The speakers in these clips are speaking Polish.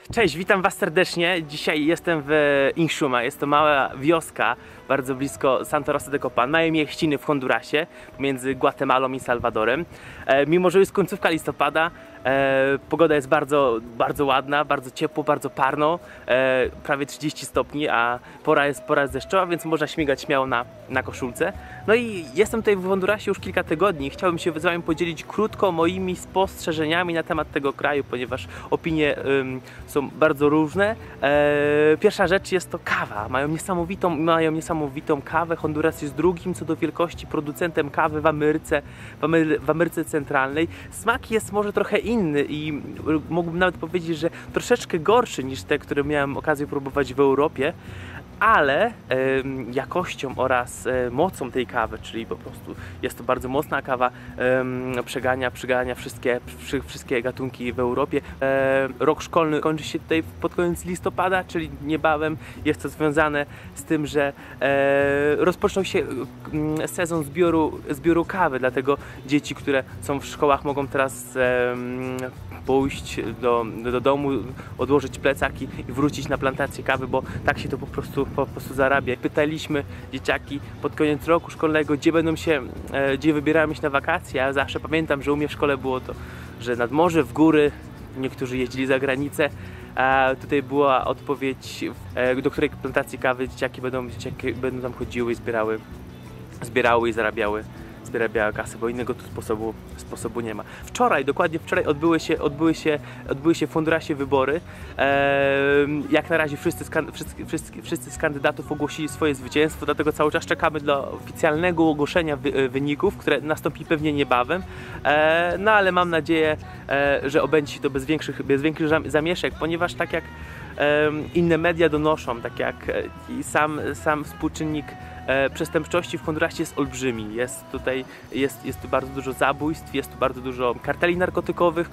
Cześć, witam Was serdecznie. Dzisiaj jestem w Inxuma. Jest to mała wioska bardzo blisko Santa Rosa de Copan, małej mieściny w Hondurasie, pomiędzy Gwatemalą i Salwadorem. Mimo że jest końcówka listopada, pogoda jest bardzo ładna, bardzo ciepło, bardzo parno, prawie 30 stopni, a pora jest deszczowa, więc można śmigać śmiało na koszulce. No i jestem tutaj w Hondurasie już kilka tygodni. Chciałbym się z Wami podzielić krótko moimi spostrzeżeniami na temat tego kraju, ponieważ opinie są bardzo różne. Pierwsza rzecz jest to kawa. Mają niesamowitą kawę. Honduras jest drugim co do wielkości producentem kawy w Ameryce Centralnej. Smak jest może trochę inny i mógłbym nawet powiedzieć, że troszeczkę gorszy niż te, które miałem okazję próbować w Europie, ale jakością oraz mocą tej kawy, czyli po prostu jest to bardzo mocna kawa, przegania wszystkie gatunki w Europie. Rok szkolny kończy się tutaj pod koniec listopada, czyli niebawem. Jest to związane z tym, że rozpoczął się sezon zbioru kawy, dlatego dzieci, które są w szkołach, mogą teraz pójść do domu, odłożyć plecaki i wrócić na plantację kawy, bo tak się to po prostu zarabia. Pytaliśmy dzieciaki pod koniec roku szkolnego, gdzie wybierają się na wakacje. Ja zawsze pamiętam, że u mnie w szkole było to, że nad morze, w góry, niektórzy jeździli za granicę, a tutaj była odpowiedź, do której plantacji kawy dzieciaki będą tam chodziły i zbierały i zarabiały kasę, bo innego tu sposobu nie ma. Dokładnie wczoraj odbyły się w Hondurasie wybory. Jak na razie wszyscy z kandydatów ogłosili swoje zwycięstwo, dlatego cały czas czekamy dla oficjalnego ogłoszenia wyników, które nastąpi pewnie niebawem. No ale mam nadzieję, że obędzie się to bez większych zamieszek, ponieważ tak jak inne media donoszą, tak jak i sam współczynnik przestępczości w Hondurasie jest olbrzymi. Jest tu bardzo dużo zabójstw, jest tu bardzo dużo karteli narkotykowych,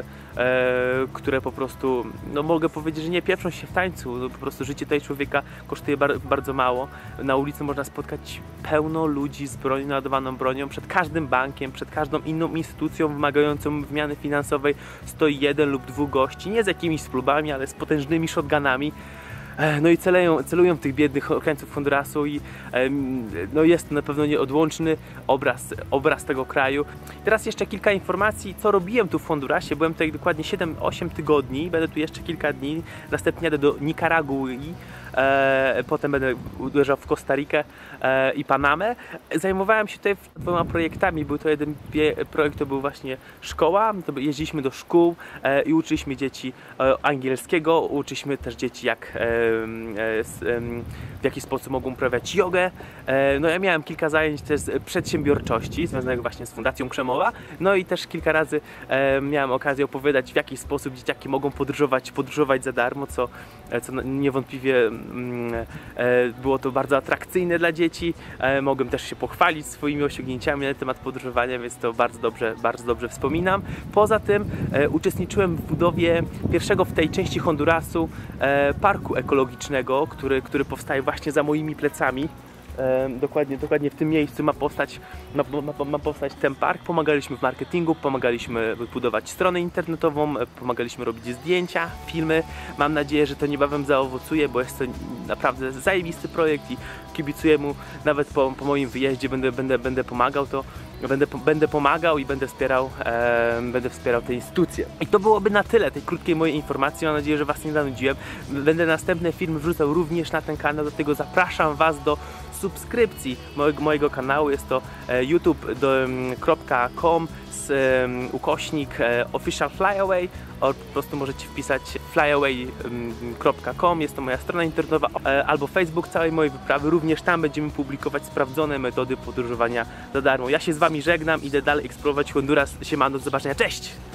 które po prostu, no mogę powiedzieć, że nie pieprzą się w tańcu. No, po prostu życie tej człowieka kosztuje bardzo mało. Na ulicy można spotkać pełno ludzi z bronią, naładowaną bronią. Przed każdym bankiem, przed każdą inną instytucją wymagającą wymiany finansowej stoi jeden lub dwóch gości, nie z jakimiś spluwami, ale z potężnymi shotgunami. No i celują w tych biednych krańców Hondurasu i no jest to na pewno nieodłączny obraz tego kraju. Teraz jeszcze kilka informacji, co robiłem tu w Hondurasie. Byłem tutaj dokładnie 7-8 tygodni, będę tu jeszcze kilka dni, następnie jadę do Nikaragui, potem będę uderzał w Kostarikę i Panamę. Zajmowałem się tutaj dwoma projektami. Był to jeden projekt, to był właśnie szkoła, to jeździliśmy do szkół i uczyliśmy dzieci angielskiego, uczyliśmy też dzieci w jaki sposób mogą uprawiać jogę. No ja miałem kilka zajęć też z przedsiębiorczości związanych właśnie z Fundacją Krzemowa, no i też kilka razy miałem okazję opowiadać, w jaki sposób dzieciaki mogą podróżować za darmo, co niewątpliwie było to bardzo atrakcyjne dla dzieci. Mogłem też się pochwalić swoimi osiągnięciami na temat podróżowania, więc to bardzo dobrze wspominam. Poza tym uczestniczyłem w budowie pierwszego w tej części Hondurasu parku ekologicznego, który powstaje właśnie za moimi plecami. Dokładnie w tym miejscu ma powstać ten park. Pomagaliśmy w marketingu, pomagaliśmy budować stronę internetową, pomagaliśmy robić zdjęcia, filmy. Mam nadzieję, że to niebawem zaowocuje, bo jest to naprawdę zajebisty projekt i kibicuję mu. Nawet po moim wyjeździe będę pomagał i będę wspierał te instytucje. I to byłoby na tyle tej krótkiej mojej informacji. Mam nadzieję, że Was nie zanudziłem. Będę następne filmy wrzucał również na ten kanał, dlatego zapraszam Was do subskrypcji mojego kanału. Jest to youtube.com /official flyaway, albo po prostu możecie wpisać flyaway.com, jest to moja strona internetowa, albo Facebook całej mojej wyprawy. Również tam będziemy publikować sprawdzone metody podróżowania za darmo. Ja się z Wami żegnam, idę dalej eksplorować Honduras. Siemano, do zobaczenia, cześć!